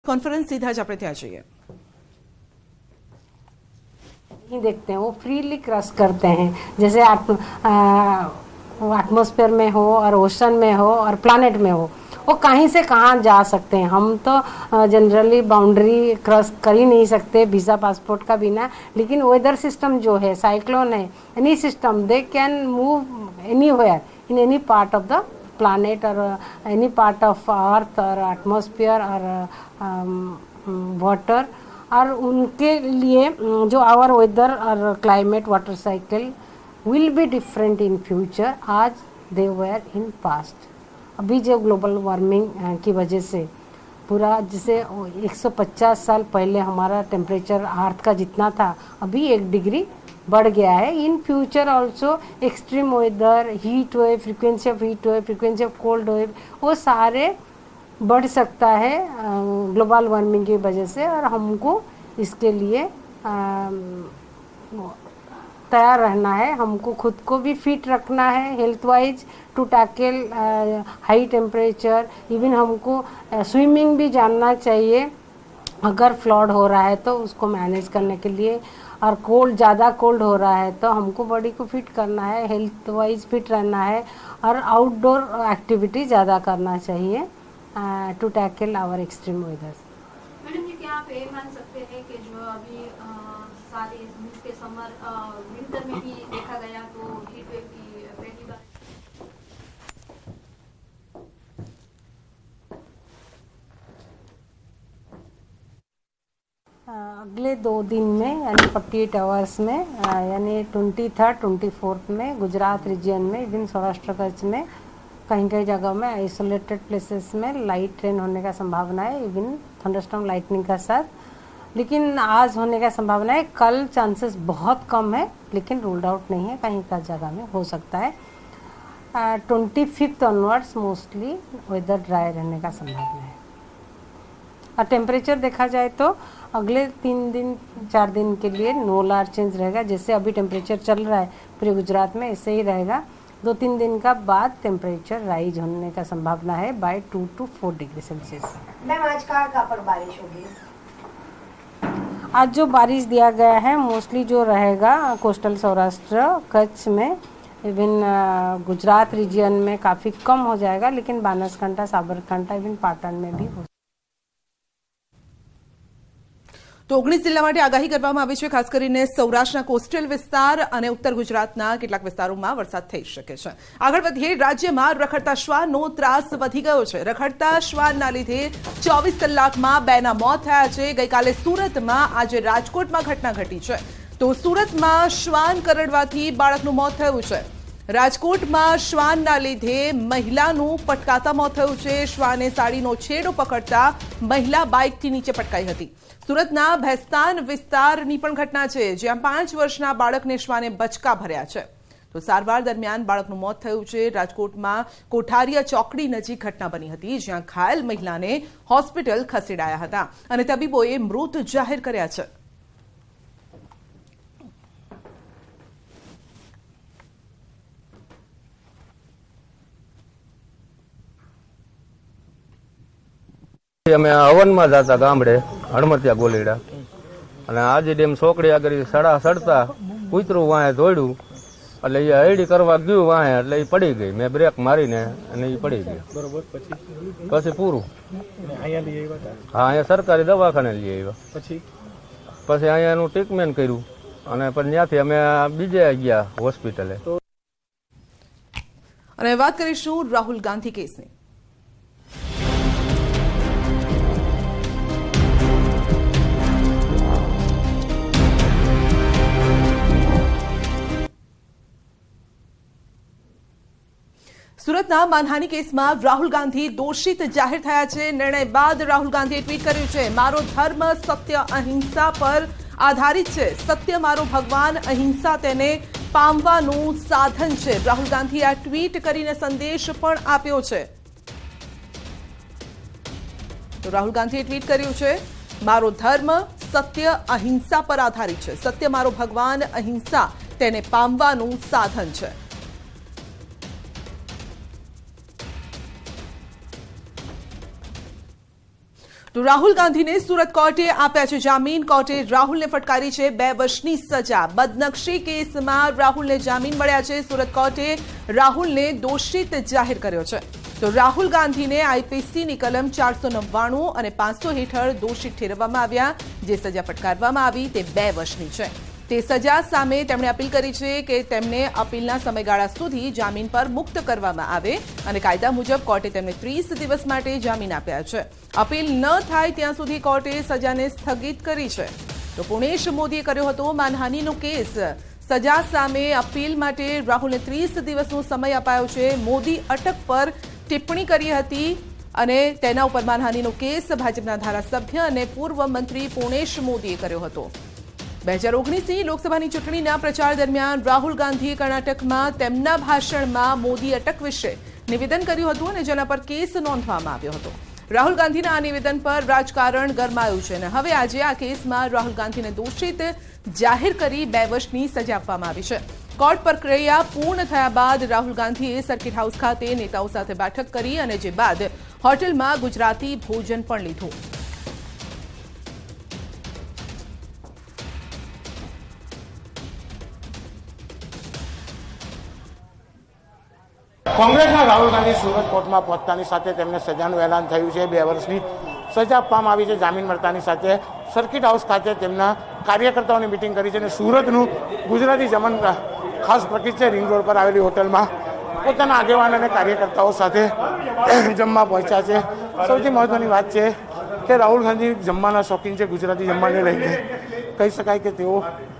Conference सीधा ज આપણે ત્યાં જઈએ नहीं देखते हैं, वो फ्रीली क्रॉस करते हैं। जैसे एटमॉस्फेयर में हो और ओशन में हो और प्लैनेट में हो, वो कहीं से कहाँ जा सकते हैं। हम तो जनरली बाउंड्री क्रॉस कर ही नहीं सकते वीज़ा पासपोर्ट का बिना, लेकिन वेदर सिस्टम जो है, साइक्लोन है, any system they can move anywhere in any part of the planet or any part of earth or atmosphere or water, और उनके लिए जो आवर वेदर और climate water cycle will be different in future आज they where in past. अभी जो global warming की वजह से पूरा, जैसे 150 साल पहले हमारा टेम्परेचर अर्थ का जितना था, अभी 1 डिग्री बढ़ गया है। In future also extreme weather, heat wave, frequency of heat wave, frequency of cold wave, वो सारे बढ़ सकता है ग्लोबल वार्मिंग की वजह से। और हमको इसके लिए तैयार रहना है, हमको खुद को भी फिट रखना है health wise to tackle high temperature. Even हमको स्विमिंग भी जानना चाहिए, अगर फ्लड हो रहा है तो उसको मैनेज करने के लिए। और कोल्ड, ज़्यादा कोल्ड हो रहा है तो हमको बॉडी को फिट करना है, हेल्थ वाइज फिट रहना है और आउटडोर एक्टिविटी ज़्यादा करना चाहिए to tackle our extreme weather. Madam ji, क्या आप ये मान सकते हैं कि जो अभी सारे के समर विंटर में भी देखा गया तो हीट वेव की पहली बार अगले 2 दिन में यानी 48 आवर्स में यानी 23rd 24th में गुजरात रीजन में, इवन सौराष्ट्र कच्छ में कहीं कहीं जगह में आइसोलेटेड प्लेसेस में लाइट रेन होने का संभावना है, इवन थंडरस्टॉर्म लाइटनिंग का साथ। लेकिन आज होने का संभावना है, कल चांसेस बहुत कम है, लेकिन रूल्ड आउट नहीं है, कहीं का जगह में हो सकता है। 25th onwards mostly weather dry रहने का संभावना है। और टेम्परेचर देखा जाए तो अगले 3 दिन 4 दिन के लिए नो लार्ज चेंज रहेगा। जैसे अभी टेम्परेचर चल रहा है पूरे गुजरात में, ऐसे ही रहेगा। 2-3 दिन का बाद टेम्परेचर राइज होने का संभावना है by 2 to 4 degree celsius. Ma'am, आज कहाँ पर बारिश होगी? आज जो बारिश दिया गया है मोस्टली जो रहेगा कोस्टल सौराष्ट्र कच्छ में, इवन गुजरात रीजन में काफ़ी कम हो जाएगा, लेकिन बनासकांठा, साबरकांठा, इवन पाटण में भी हो। તો 19 જિલ્લા માટે આગાહી કરવામાં આવી છે। ખાસ કરીને સૌરાષ્ટ્રના કોસ્ટલ વિસ્તાર અને ઉત્તર ગુજરાતના કેટલાક વિસ્તારોમાં વરસાદ થઈ શકે છે। આગળ વધીએ, રાજ્યમાં રખડતા શ્વાનનો ત્રાસ વધી ગયો છે। રખડતા શ્વાનના લીધે 24 કલાકમાં 2ના મોત થયા છે। ગઈકાલે સુરતમાં, આજે રાજકોટમાં ઘટના ઘટી છે। તો સુરતમાં શ્વાન કરડવાથી બાળકનું મોત થયું છે। રાજકોટમાં શ્વાનના લીધે મહિલાનું પટકાતા મોત થયું છે। શ્વાને સાડીનો છેડો પકડતા મહિલા બાઇકથી નીચે પટકાઈ હતી। સુરતના ભેસ્તાન વિસ્તારની પણ ઘટના છે, જ્યાં 5 વર્ષના બાળકને શ્વાને બચકા ભર્યા છે। તો સારવાર દરમિયાન બાળકનું મોત થયું છે। રાજકોટમાં કોઠારિયા ચોકડી નજીક ઘટના બની હતી, જ્યાં ઘાયલ મહિલાને હોસ્પિટલ ખસેડાયા હતા અને તબીબોએ મૃત જાહેર કર્યા છે। અમે હવનમાં જતા ગામડે હણમતિયા ગોલીડા, અને આજે ડેમ છોકરી આગળ સડતા કૂતરું વાંહે દોડ્યું, એટલે એ હૈડી કરવા ગયું વાંહે, એટલે એ પડી ગઈ। મેં બ્રેક મારીને અને એ પડી ગઈ। બરોબર, પછી પૂરું। હા, અહીંયા સરકારી દવાખાને લઈ આવ્યા। પછી અહીંયા એનું ટ્રીટમેન્ટ કર્યું અને પછી ત્યાંથી અમે બીજે ગયા હોસ્પિટલે। અને વાત કરીશું રાહુલ ગાંધી કેસની। સુરતના માનહાની કેસમાં રાહુલ ગાંધી દોષિત જાહેર થયા છે। નિર્ણય બાદ રાહુલ ગાંધીએ ટ્વીટ કર્યું છે, મારો ધર્મ સત્ય અહિંસા પર આધારિત છે। સત્ય મારો ભગવાન, અહિંસા તેને પામવાનું સાધન છે। રાહુલ ગાંધીએ આ ટ્વીટ કરીને સંદેશ પણ આપ્યો છે। તો રાહુલ ગાંધીએ ટ્વીટ કર્યું છે, મારો ધર્મ સત્ય અહિંસા પર આધારિત છે। સત્ય મારો ભગવાન, અહિંસા તેને પામવાનું સાધન છે। તો રાહુલ ગાંધીને સુરત કોર્ટે આપ્યા છે જામીન. કોર્ટે રાહુલને ફટકારી છે 2 વર્ષની સજા. બદનક્ષી કેસમાં રાહુલને જામીન મળ્યા છે. સુરત કોર્ટે રાહુલને દોષિત જાહેર કર્યો છે. તો રાહુલ ગાંધીને આઈપીસીની કલમ 499 અને 500 હેઠળ દોષિત ઠેરવવામાં આવ્યા. જે સજા ફટકારવામાં આવી તે 2 વર્ષની છે. તે સજા સામે તેમણે અપીલ કરી છે કે તેમને અપીલના સમયગાળા સુધી જામીન પર મુક્ત કરવામાં આવે અને કાયદા મુજબ કોર્ટે તેમને 30 દિવસ માટે જામીન આપ્યા છે. અપીલ ન થાય ત્યાં સુધી કોર્ટે સજાને સ્થગિત કરી છે. તો પુણેશ મોદીએ કર્યો હતો માનહાનિનો કેસ. સજા સામે અપીલ માટે રાહુલને 30 દિવસનો સમય અપાયો છે. મોદી અટક પર ટિપ્પણી કરી હતી અને તેના ઉપર માનહાનિનો કેસ ભાજપના ધારાસભ્ય અને પૂર્વ મંત્રી પુણેશ મોદીએ કર્યો હતો. 2019ની લોકસભાની ચૂંટણીના પ્રચાર દરમિયાન રાહુલ ગાંધીએ કર્ણાટકમાં તેમના ભાષણમાં મોદી અટક વિશે નિવેદન કર્યું હતું અને જેના પર કેસ નોંધવામાં આવ્યો હતો. રાહુલ ગાંધીના આ નિવેદન પર રાજકારણ ગરમાયું છે અને હવે આજે આ કેસમાં રાહુલ ગાંધીને દોષિત જાહેર કરી 2 વર્ષની સજા આપવામાં આવી છે. કોર્ટ પ્રક્રિયા પૂર્ણ થયા બાદ રાહુલ ગાંધીએ સર્કિટ હાઉસ ખાતે નેતાઓ સાથે બેઠક કરી અને જે બાદ હોટેલમાં ગુજરાતી ભોજન પણ લીધું. કોંગ્રેસના રાહુલ ગાંધી સુરત કોર્ટમાં પહોંચતાની સાથે તેમને સજાનું એલાન થયું છે. 2 વર્ષની સજા આપવામાં આવી છે. જામીન મળતાની સાથે સર્કિટ હાઉસ ખાતે તેમના કાર્યકર્તાઓની મિટિંગ કરી છે અને સુરતનું ગુજરાતી જમણ ખાસ પ્રખ્યાત છે. રિંગ રોડ પર આવેલી હોટલમાં પોતાના આગેવાન અને કાર્યકર્તાઓ સાથે જમવા પહોંચ્યા છે. સૌથી મહત્વની વાત છે કે રાહુલ ગાંધી જમવાના શોખીન છે. ગુજરાતી જમવાને લઈને કહી શકાય કે તેઓ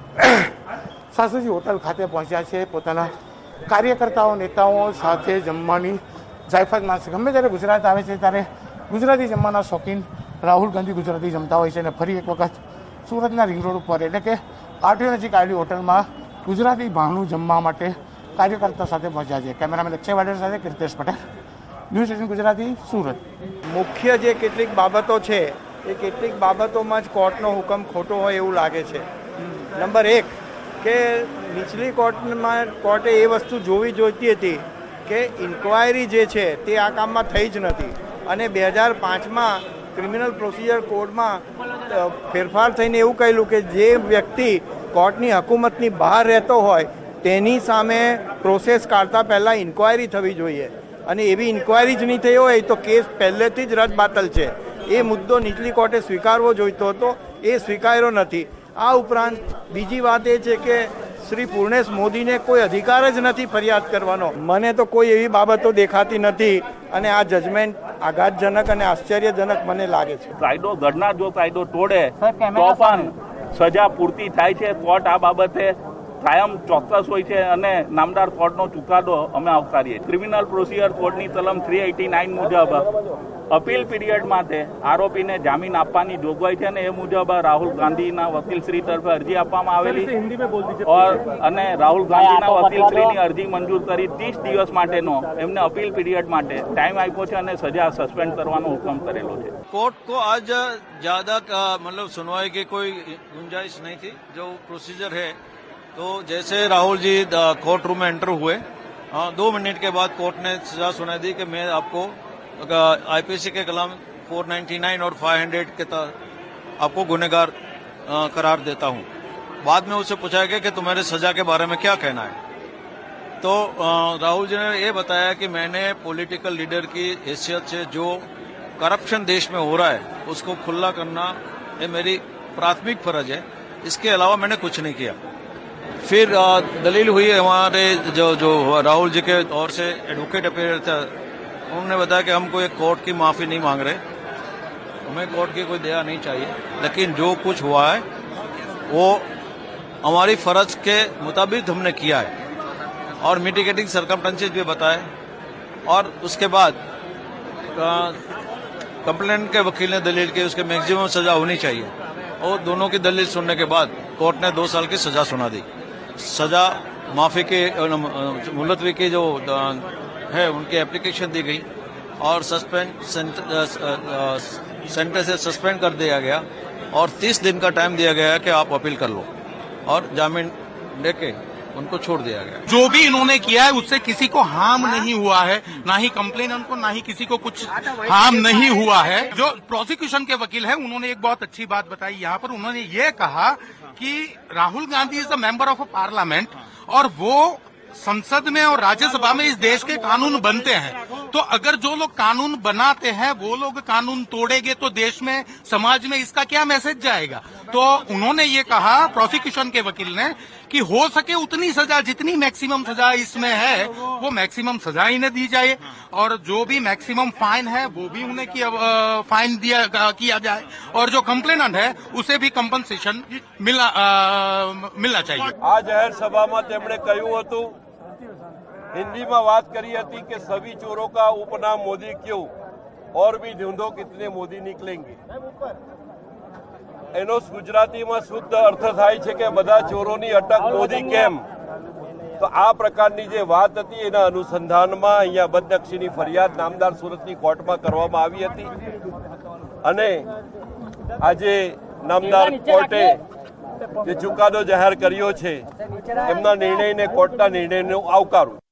સાસુજી હોટલ ખાતે પહોંચ્યા છે. પોતાના કાર્યકર્તાઓ નેતાઓ સાથે જમવાની જાયફત માનશે. ગમે ત્યારે ગુજરાત આવે છે ત્યારે ગુજરાતી જમવાના શોખીન રાહુલ ગાંધી ગુજરાતી જમતા હોય છે અને ફરી એક વખત સુરતના રિંગ રોડ ઉપર એટલે કે આરટીઓ નજીક આવેલી હોટલમાં ગુજરાતી ભાણું જમવા માટે કાર્યકર્તા સાથે પહોંચ્યા છે. કેમેરામેન અક્ષય વાડેર સાથે કીર્તેશ પટેલ, ન્યૂઝ 18 ગુજરાતી, સુરત. મુખ્ય જે કેટલીક બાબતો છે એ કેટલીક બાબતોમાં જ કોર્ટનો હુકમ ખોટો હોય એવું લાગે છે. નંબર 1 કે નીચલી કોર્ટે એ વસ્તુ જોવી જોઈતી હતી કે ઇન્ક્વાયરી જે છે તે આ કામમાં થઈ જ નથી અને 2005માં ક્રિમિનલ પ્રોસિજર કોડમાં ફેરફાર થઈને એવું કહેલું કે જે વ્યક્તિ કોર્ટની હકુમતની બહાર રહેતો હોય તેની સામે પ્રોસેસ કાઢતા પહેલાં ઇન્ક્વાયરી થવી જોઈએ અને એવી ઇન્ક્વાયરી જ નહીં થઈ હોય તો કેસ પહેલેથી જ રદબાતલ છે. એ મુદ્દો નીચલી કોર્ટે સ્વીકારવો જોઈતો હતો, એ સ્વીકાર્યો નથી. આ ઉપરાંત બીજી વાત એ છે કે શ્રી પૂર્ણેશ મોદીને કોઈ અધિકાર જ નથી ફરિયાદ કરવાનો. મને તો કોઈ એવી બાબતો દેખાતી નથી અને આ જજમેન્ટ આઘાતજનક અને આશ્ચર્યજનક મને લાગે છે. કાયદો ઘડનાર જો કાયદો તોડે તો પણ સજા પૂરતી થાય છે. કોર્ટ આ બાબતે કાયમ ચોક્કસ હોય છે અને નામદાર કોર્ટનો ચુકાદો અમે આવકારીએ. ક્રિમિનલ પ્રોસિજર કોડની કલમ 389 મુજબ અપીલ પીરિયડ માટે આરોપીને જામીન આપવાની જોગવાઈ છે અને એ મુજબ રાહુલ ગાંધીના વકીલશ્રી તરફે અરજી આપવામાં આવેલી અને રાહુલ ગાંધીના વકીલશ્રીની અરજી મંજૂર કરી 30 દિવસ માટેનો એમને અપીલ પીરિયડ માટે ટાઈમ આપ્યો છે અને સજા સસ્પેન્ડ કરવાનો હુકમ કરેલો છે. कोर्ट को आज ज्यादा मतलब सुनवाई की कोई गुंजाइश नहीं थी. जो प्रोसीजर है तो जैसे राहुल जी कोर्ट रूम में एंटर हुए 2 मिनट के बाद कोर्ट ने सजा सुनाई दी कि मैं आपको आईपीसी के कलम 499 और 500 के तहत आपको गुनहगार करार देता हूं. बाद में उससे पूछा गया कि तुम्हारे सजा के बारे में क्या कहना है. तो राहुल जी ने ये बताया कि मैंने पॉलिटिकल लीडर की हैसियत से जो करप्शन देश में हो रहा है उसको खुला करना ये मेरी प्राथमिक फर्ज है. इसके अलावा मैंने कुछ नहीं किया. फिर दलील हुई हमारे जो राहुल जी के ओर से एडवोकेट अपीयर था, उन्होंने बताया कि हमको एक कोर्ट की माफी नहीं मांग रहे, हमें कोर्ट की कोई दया नहीं चाहिए, लेकिन जो कुछ हुआ है वो हमारी फर्ज के मुताबिक हमने किया है और मिटिगेटिंग सर्कमस्टेंसेस भी बताए. और उसके बाद कंप्लेंट के वकील ने दलील की उसके मैक्सिमम सजा होनी चाहिए और दोनों की दलील सुनने के बाद कोर्ट ने 2 साल की सजा सुना दी. सजा माफी के मुलतवी की जो है उनकी एप्लीकेशन दी गई और सेंटर से सस्पेंड कर दिया गया और 30 दिन का टाइम दिया गया कि आप अपील कर लो और जामीन लेके उनको छोड़ दिया गया। जो भी इन्होंने किया है उससे किसी को हार्म नहीं हुआ है, ना ही कंप्लेनेंट को, ना ही किसी को कुछ हार्म नहीं हुआ है। जो प्रोसिक्यूशन के वकील हैं उन्होंने एक बहुत अच्छी बात बताई यहाँ पर। उन्होंने ये कहा कि Rahul Gandhi is a member of a parliament और वो संसद में और राज्यसभा में इस देश के कानून बनते हैं। तो अगर जो लोग कानून बनाते हैं वो लोग कानून तोड़ेंगे तो देश में, समाज में इसका क्या मैसेज जाएगा। तो उन्होंने ये कहा, प्रोसिक्यूशन के वकील ने, कि हो सके उतनी सजा, जितनी मैक्सिमम सजा इसमें है वो मैक्सिमम सजा इन्हें दी जाए और जो भी मैक्सिमम फाइन है वो भी उन्हें फाइन किया जाए और जो कंप्लेनेंट है उसे भी कंपनसेशन मिलना चाहिए। आ जाहिर सभा में તેમણે કહ્યું હતું, हिंदीમાં વાત કરી હતી કે सभी चोरों का उपनाम मोदी क्यों, और भी ढूंढो कितने मोदी निकलेंगे। એનો ગુજરાતીમાં શુદ્ધ અર્થ થાય છે કે બધા ચોરોની અટક મોદી કેમ। તો આ પ્રકારની જે વાત હતી એના અનુસંધાનમાં અહીંયા બદનક્ષીની ફરિયાદ નામદાર સુરતની કોર્ટમાં કરવામાં આવી હતી અને આજે નામદાર કોર્ટે જે ચુકાદો જાહેર કર્યો છે એમના નિર્ણયને, કોર્ટના નિર્ણયને આવકારું।